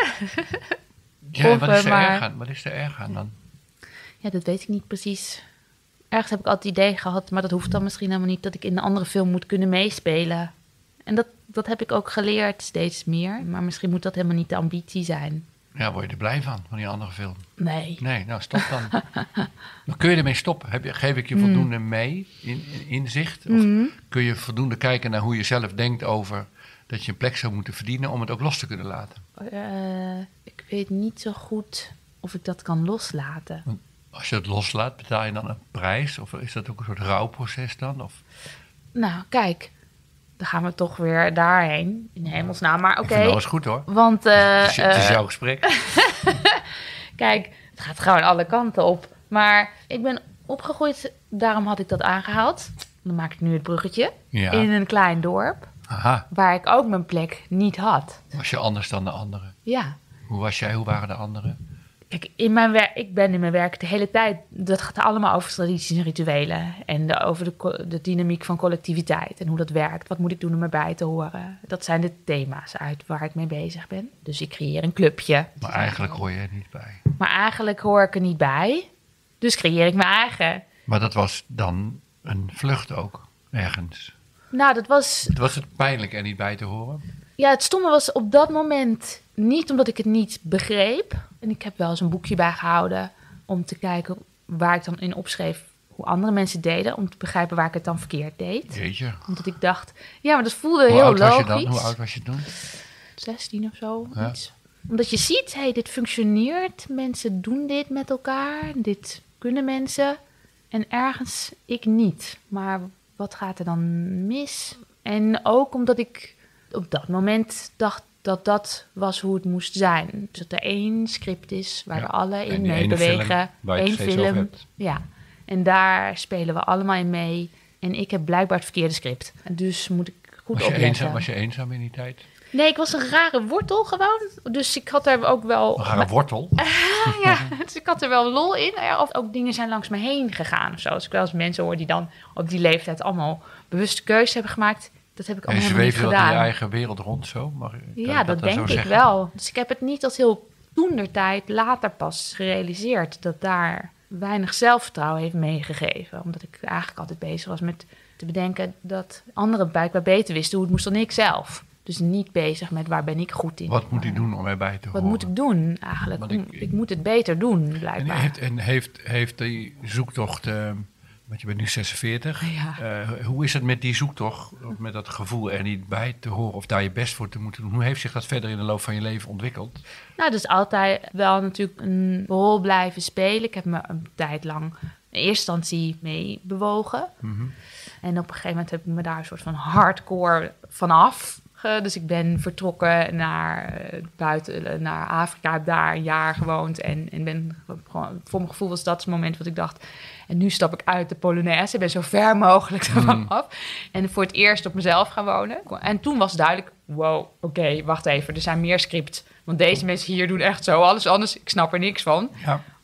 Ja, Of, wat is uh, er maar- erg aan? Wat is er erg aan dan? Ja, dat weet ik niet precies. Ergens heb ik altijd het idee gehad, maar dat hoeft dan misschien helemaal niet, dat ik in een andere film moet kunnen meespelen. En dat, dat heb ik ook geleerd steeds meer. Maar misschien moet dat helemaal niet de ambitie zijn. Ja, word je er blij van, van die andere film? Nee. Nee, nou stop dan. Dan kun je ermee stoppen. Heb je, geef ik je voldoende mee, in, in inzicht? Of Mm. kun je voldoende kijken naar hoe je zelf denkt over dat je een plek zou moeten verdienen om het ook los te kunnen laten? Uh, ik weet niet zo goed of ik dat kan loslaten. Als je het loslaat, betaal je dan een prijs? Of is dat ook een soort rouwproces dan? Of? Nou, kijk. Dan gaan we toch weer daarheen. In hemelsnaam. Maar Ik oké. vind alles goed hoor. Want, uh, het, is, het is uh, jouw gesprek. kijk, het gaat gewoon alle kanten op. Maar ik ben opgegroeid, daarom had ik dat aangehaald. Dan maak ik nu het bruggetje. Ja. In een klein dorp, Aha, waar ik ook mijn plek niet had. was je anders dan de anderen? Ja. Hoe was jij? Hoe waren de anderen? Kijk, in mijn werk, ik ben in mijn werk de hele tijd... Dat gaat allemaal over tradities en rituelen. En de, over de, co- de dynamiek van collectiviteit. En hoe dat werkt. Wat moet ik doen om erbij te horen? Dat zijn de thema's uit waar ik mee bezig ben. Dus ik creëer een clubje. Maar eigenlijk hoor je er niet bij. Maar eigenlijk hoor ik er niet bij. Dus creëer ik mijn eigen. Maar dat was dan een vlucht ook, ergens. Nou, dat was... Het was het pijnlijk er niet bij te horen? Ja, het stomme was op dat moment niet omdat ik het niet begreep. En ik heb wel eens een boekje bijgehouden om te kijken waar ik dan in opschreef hoe andere mensen deden. Om te begrijpen waar ik het dan verkeerd deed. Jeetje. Omdat ik dacht, ja, maar dat voelde Hoe heel oud was je logisch. dan? Hoe oud was je toen? zestien of zo, Ja. iets. Omdat je ziet, hey, dit functioneert. Mensen doen dit met elkaar. Dit kunnen mensen. En ergens ik niet. Maar wat gaat er dan mis? En ook omdat ik op dat moment dacht dat dat was hoe het moest zijn. Dus dat er één script is waar Ja. we alle En in die ene meebewegen. film waar je het Eén steeds over film. hebt. Ja. En daar spelen we allemaal in mee. En ik heb blijkbaar het verkeerde script. Dus moet ik goed Was je, opletten. eenzaam, was je eenzaam in die tijd? Nee, ik was een rare wortel gewoon. Dus ik had er ook wel... Een rare wortel? ja, dus ik had er wel lol in. Ja, of ook dingen zijn langs me heen gegaan of zo. Als ik wel eens mensen hoor die dan op die leeftijd allemaal bewuste keuzes hebben gemaakt. Dat heb ik En allemaal helemaal niet zweef je wel in je gedaan. eigen wereld rond zo? Mag, kan Ja, ik dat, dan zo denk ik zeggen? wel. Dus ik heb het niet als heel toentertijd later pas gerealiseerd. Dat daar weinig zelfvertrouwen heeft meegegeven. Omdat ik eigenlijk altijd bezig was met te bedenken dat anderen blijkbaar beter wisten hoe het moest dan ik zelf. Dus niet bezig met waar ben ik goed in. Wat moet hij Maar doen om erbij te Wat horen? moet ik doen eigenlijk? Want Ik, ik- ik moet het beter doen, En blijkbaar. heeft, en heeft, heeft die zoektocht, eh, want je bent nu zesenveertig, Ja. eh, hoe is het met die zoektocht, met dat gevoel er niet bij te horen of daar je best voor te moeten doen? Hoe heeft zich dat verder in de loop van je leven ontwikkeld? Nou, dus altijd wel natuurlijk een rol blijven spelen. Ik heb me een tijd lang in eerste instantie mee bewogen. Mhm. En op een gegeven moment heb ik me daar een soort van hardcore vanaf. Ge- Dus ik ben vertrokken naar eh, buiten, eh, naar Afrika, heb daar een jaar gewoond. En, en ben gewoon, voor mijn gevoel was dat het moment wat ik dacht. En nu stap ik uit de Polonaise. Ik ben zo ver mogelijk ervan af. En voor het eerst op mezelf gaan wonen. En toen was duidelijk, wow, oké, wacht even. Er zijn meer script. Want deze mensen hier doen echt zo alles anders. Ik snap er niks van. Ja.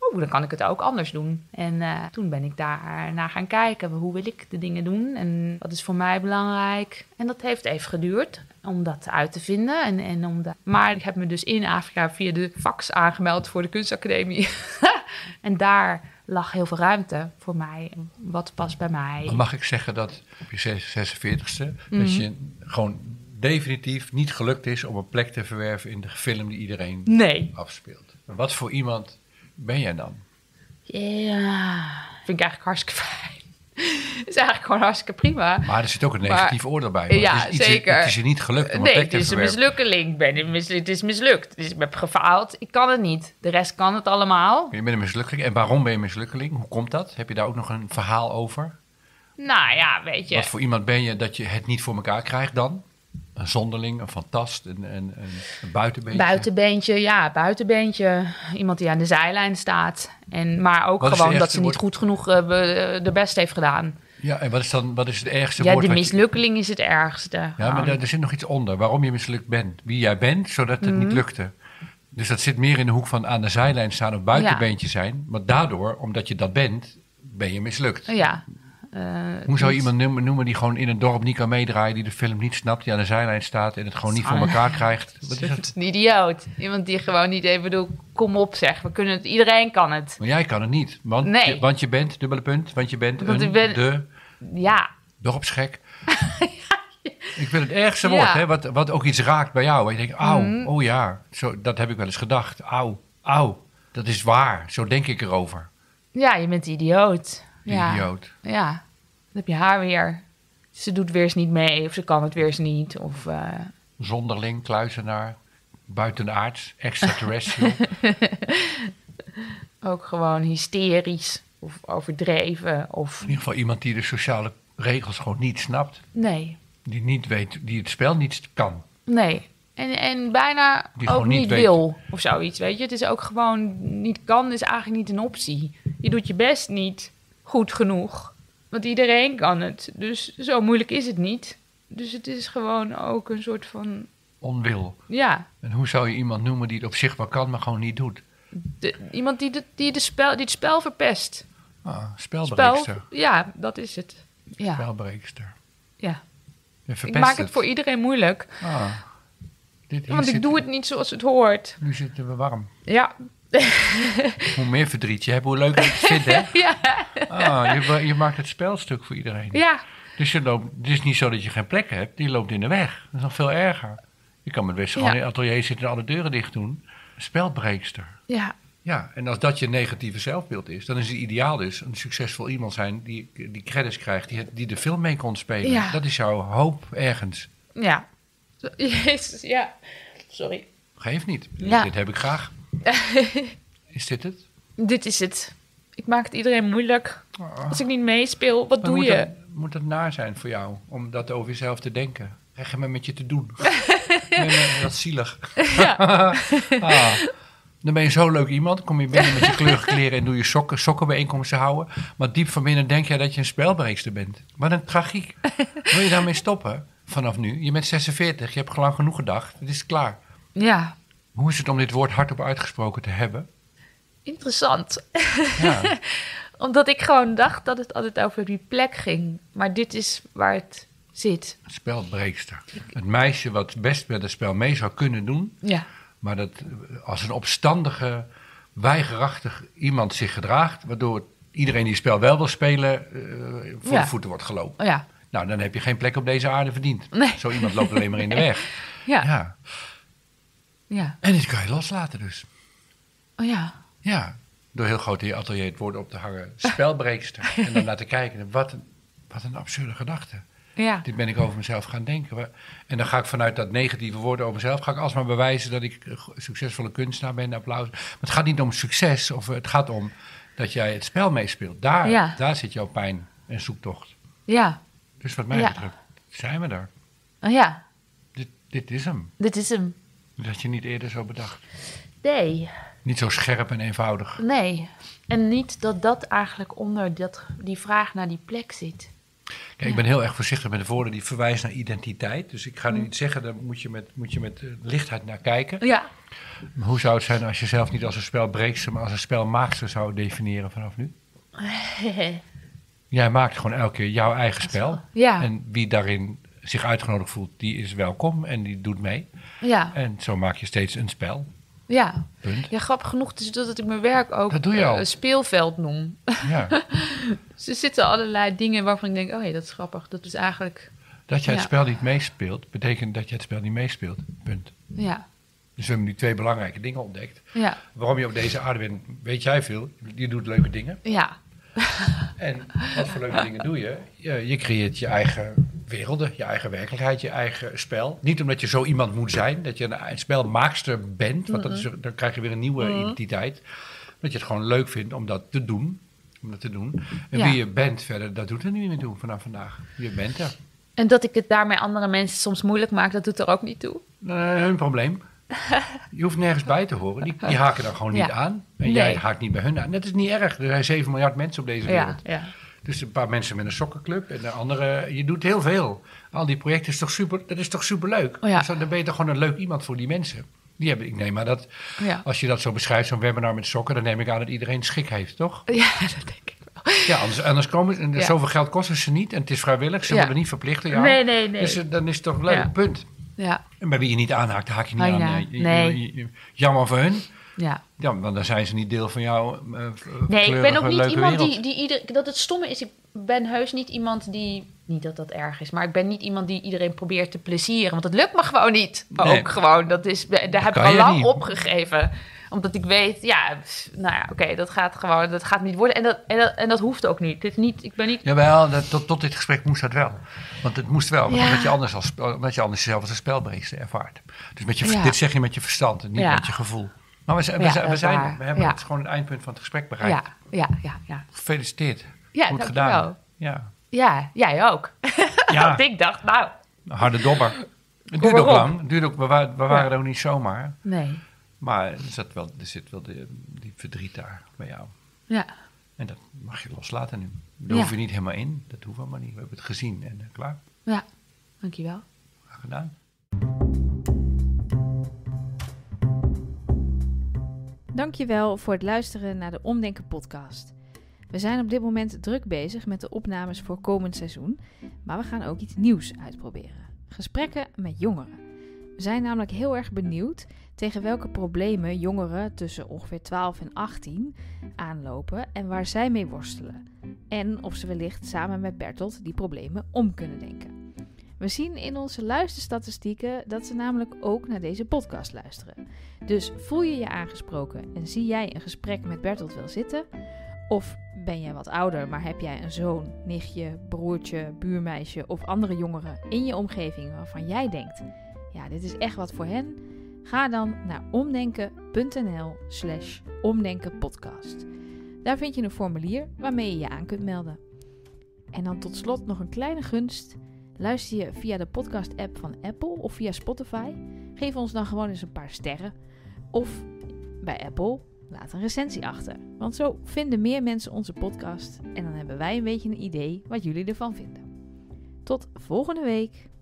oeh, dan kan ik het ook anders doen. En uh, toen ben ik daar naar gaan kijken. Hoe wil ik de dingen doen? En wat is voor mij belangrijk? En dat heeft even geduurd om dat uit te vinden. En, en om dat... Maar ik heb me dus in Afrika via de fax aangemeld voor de kunstacademie. En daar lag heel veel ruimte voor mij. Wat past bij mij. Dan mag ik zeggen dat op je zesenveertigste... Mm-hmm. dat je gewoon definitief niet gelukt is om een plek te verwerven in de film die iedereen nee. afspeelt. Maar wat voor iemand ben jij dan? Ja, vind ik eigenlijk hartstikke fijn. Het is eigenlijk gewoon hartstikke prima. Maar er zit ook een negatief maar, oordeel bij. Ja, het is, zeker. Het is je niet gelukt om nee, een plek te het is verwerven. een mislukkeling. Ik ben mislukt. Het is mislukt. Dus ik heb gefaald. Ik kan het niet. De rest kan het allemaal. Je bent een mislukkeling. En waarom ben je een mislukkeling? Hoe komt dat? Heb je daar ook nog een verhaal over? Nou ja, weet je. Wat voor iemand ben je dat je het niet voor elkaar krijgt dan? Een zonderling, een fantast, een, een, een buitenbeentje? Buitenbeentje, ja, buitenbeentje. Iemand die aan de zijlijn staat. En, maar ook wat gewoon dat ze niet woord? goed genoeg uh, de best heeft gedaan. Ja, en wat is dan wat is het ergste ja, woord? Ja, de mislukkeling je... is het ergste. Ja, gewoon. Maar er, er zit nog iets onder. Waarom je mislukt bent. Wie jij bent, zodat het mm-hmm. niet lukte. Dus dat zit meer in de hoek van aan de zijlijn staan of buitenbeentje ja. zijn. Maar daardoor, omdat je dat bent, ben je mislukt. Ja. Uh, Hoe zou je iemand noemen, noemen die gewoon in een dorp niet kan meedraaien, die de film niet snapt, die aan de zijlijn staat en het gewoon niet voor elkaar krijgt? Wat is dat? Een idioot. Iemand die gewoon niet even bedoel, kom op zeg, we kunnen het, iedereen kan het. Maar jij kan het niet, want, nee. je, want je bent, dubbele punt, want je bent want een, ben, de ja. dorpsgek. Ik vind het ergste woord, ja. hè, wat, wat ook iets raakt bij jou. En je denkt, auw, mm. oh ja, zo, dat heb ik wel eens gedacht. Auw, auw, dat is waar, zo denk ik erover. Ja, je bent idioot. Ja. Idioot. Ja, dan heb je haar weer. Ze doet weer eens niet mee, of ze kan het weer eens niet. Of, uh... zonderling, kluizenaar, buitenaards, extraterrestrial. Ook gewoon hysterisch of overdreven. Of... In ieder geval iemand die de sociale regels gewoon niet snapt. Nee. Die niet weet, die het spel niet kan. Nee. En, en bijna die ook niet, niet wil of zoiets, weet je. Het is ook gewoon niet kan, is eigenlijk niet een optie. Je doet je best niet goed genoeg. Want iedereen kan het. Dus zo moeilijk is het niet. Dus het is gewoon ook een soort van... onwil. Ja. En hoe zou je iemand noemen die het op zich wel kan, maar gewoon niet doet? De, iemand die, de, die, de spel, die het spel verpest. Ah, spelbreekster. Spel, ja, dat is het. Ja. Spelbreekster. Ja. Ik maak het. het voor iedereen moeilijk. Ah. Dit, Want ik zit, doe het niet zoals het hoort. Nu zitten we warm. Ja. Hoe meer verdriet je hebt, hoe leuker je het vindt, hè? Ja. Ah, je, je maakt het spelstuk voor iedereen. Ja. Dus je loopt, het is niet zo dat je geen plek hebt, die loopt in de weg. Dat is nog veel erger. Je kan met best gewoon ja. in het atelier zitten en alle deuren dicht doen. Spelbreekster. Ja. Ja, en als dat je negatieve zelfbeeld is, dan is het ideaal dus een succesvol iemand zijn die, die credits krijgt, die, die de film mee kon spelen. Ja. Dat is jouw hoop ergens. Ja. Jezus, ja. Sorry. Geeft niet. Ja. Dit heb ik graag. Is dit het? Dit is het. Ik maak het iedereen moeilijk. Oh. Als ik niet meespeel, wat maar doe moet je? Dat, moet dat naar zijn voor jou, om dat over jezelf te denken? Krijg je maar met je te doen. nee, nee, dat is zielig. Ja. ah. Dan ben je zo'n leuk iemand. Kom je binnen met je kleurige kleren en doe je sokken, sokkenbijeenkomsten houden. Maar diep van binnen denk jij dat je een spelbreekster bent. Wat een tragiek. Wil je daarmee stoppen vanaf nu? Je bent zesenveertig, je hebt lang genoeg gedacht. Het is klaar. Ja. Hoe is het om dit woord hardop uitgesproken te hebben? Interessant. Ja. Omdat ik gewoon dacht dat het altijd over die plek ging. Maar dit is waar het zit. Spelbreekster. Het meisje wat best met het spel mee zou kunnen doen. Ja. Maar dat als een opstandige, weigerachtig iemand zich gedraagt, waardoor iedereen die het spel wel wil spelen, uh, voor ja. de voeten wordt gelopen. Ja. Nou, dan heb je geen plek op deze aarde verdiend. Nee. Zo iemand loopt alleen maar in de weg. Ja. Ja. Ja. En dit kan je loslaten dus. Oh ja. Ja. Door heel groot in je atelier het woord op te hangen. Spelbreekster. En dan naar te kijken. Wat een, wat een absurde gedachte. Ja. Dit ben ik over mezelf gaan denken. En dan ga ik vanuit dat negatieve woord over mezelf, ga ik alsmaar bewijzen dat ik succesvolle kunstenaar ben. Applaus. Maar het gaat niet om succes, of het gaat om dat jij het spel meespeelt. Daar, ja. daar zit jouw pijn en zoektocht. Ja. Dus wat mij ja. betreft zijn we er. Oh ja. Dit, dit is hem. Dit is hem. Dat had je niet eerder zo bedacht. Nee. Niet zo scherp en eenvoudig. Nee. En niet dat dat eigenlijk onder dat, die vraag naar die plek zit. Kijk, ik ben heel erg voorzichtig met de woorden die verwijzen naar identiteit. Dus ik ga nu iets zeggen, daar moet je met, moet je met uh, lichtheid naar kijken. Ja. Maar hoe zou het zijn als je zelf niet als een spelbreekster, maar als een spelmaakster zou definiëren vanaf nu? Jij maakt gewoon elke keer jouw eigen spel. Ja. En wie daarin zich uitgenodigd voelt, die is welkom en die doet mee. Ja. En zo maak je steeds een spel. Ja. Punt. Ja, grappig genoeg is dat ik mijn werk ook Dat doe je al. uh, speelveld noem. Ja. Dus er zitten allerlei dingen waarvan ik denk, oh ja, dat is grappig. Dat is eigenlijk... Dat je het Ja. spel niet meespeelt, betekent dat je het spel niet meespeelt. Punt. Ja. Dus we hebben nu twee belangrijke dingen ontdekt. Ja. Waarom je op deze aarde bent, weet jij veel. Je doet leuke dingen. Ja. En wat voor leuke dingen doe je? je? Je creëert je eigen werelden, je eigen werkelijkheid, je eigen spel. Niet omdat je zo iemand moet zijn, dat je een, een spelmaakster bent. Want dat is, dan krijg je weer een nieuwe Mm-hmm. identiteit. Dat je het gewoon leuk vindt om dat te doen. Om dat te doen. En Ja. wie je bent verder, dat doet er niet meer toe vanaf vandaag. Je bent er. En dat ik het daarmee andere mensen soms moeilijk maak, dat doet er ook niet toe. Uh, hun probleem. Je hoeft nergens bij te horen. Die, die haken dan gewoon Ja. niet aan. En Nee. jij haakt niet bij hun aan. Dat is niet erg. Er zijn zeven miljard mensen op deze wereld. Ja, ja. Dus een paar mensen met een sokkenclub en de andere... Je doet heel veel. Al die projecten is toch super, dat is toch superleuk? Oh ja. Dus dan dan ben je toch gewoon een leuk iemand voor die mensen. Die hebben, ik neem maar dat... Ja. Als je dat zo beschrijft, zo'n webinar met sokken... dan neem ik aan dat iedereen schik heeft, toch? Ja, dat denk ik wel. Ja, anders, anders komen... En Ja. zoveel geld kosten ze niet. En het is vrijwillig. Ze Ja. worden niet verplicht door jou. Nee, nee, nee. Dus eh, dan is het toch leuk, Ja. punt. Ja, En bij wie je niet aanhaakt, haak je niet Haak je aan. aan. Eh, je- Nee. je- je- Jammer voor hun. ja. Ja, want dan zijn ze niet deel van jouw uh, Nee, ik ben ook niet leuke iemand wereld. die, die ieder... Dat het stomme is, ik ben heus niet iemand die... Niet dat dat erg is, maar ik ben niet iemand die iedereen probeert te plezieren. Want dat lukt me gewoon niet. Nee. Ook gewoon, dat is, daar heb ik kan al je lang niet. opgegeven. Omdat ik weet, ja, pff, nou ja, oké, dat gaat gewoon, dat gaat niet worden. En dat, en dat, en dat hoeft ook niet. Dit is niet, ik ben niet... Jawel, dat, tot, tot dit gesprek moest dat wel. Want het moest wel, Ja. omdat, je anders als, omdat je anders jezelf als een spelbreekster ervaart. Dus met je, Ja. dit zeg je met je verstand en niet Ja. met je gevoel. Maar we, zijn, we, Ja, zijn, we, dat is zijn, waar. we hebben Ja. het gewoon het eindpunt van het gesprek bereikt. Ja, ja, ja, ja. Gefeliciteerd. Ja, Goed dankjewel. gedaan. Ja. Ja, jij ook. Ja. Want ik dacht, nou, Een harde dobber. Het Kom duurt maar ook op. lang. Het duurt ook, we, wa- we waren Ja. er ook niet zomaar. nee. Maar er, zat wel, er zit wel de, die verdriet daar bij jou. Ja, En dat mag je loslaten nu. Daar Ja. hoef je niet helemaal in. Dat hoeft allemaal niet. We hebben het gezien en uh, klaar. ja, dankjewel. Graag gedaan. Dankjewel voor het luisteren naar de Omdenken podcast. We zijn op dit moment druk bezig met de opnames voor komend seizoen, maar we gaan ook iets nieuws uitproberen. Gesprekken met jongeren. We zijn namelijk heel erg benieuwd tegen welke problemen jongeren tussen ongeveer twaalf en achttien aanlopen en waar zij mee worstelen. En of ze wellicht samen met Bertolt die problemen om kunnen denken. We zien in onze luisterstatistieken dat ze namelijk ook naar deze podcast luisteren. Dus voel je je aangesproken en zie jij een gesprek met Bertolt wel zitten? Of ben jij wat ouder, maar heb jij een zoon, nichtje, broertje, buurmeisje of andere jongeren in je omgeving waarvan jij denkt, ja, dit is echt wat voor hen? Ga dan naar omdenken.nl slash omdenkenpodcast. Daar vind je een formulier waarmee je je aan kunt melden. En dan tot slot nog een kleine gunst. Luister je via de podcast-app van Apple of via Spotify? Geef ons dan gewoon eens een paar sterren. Of bij Apple, laat een recensie achter. Want zo vinden meer mensen onze podcast en dan hebben wij een beetje een idee wat jullie ervan vinden. Tot volgende week!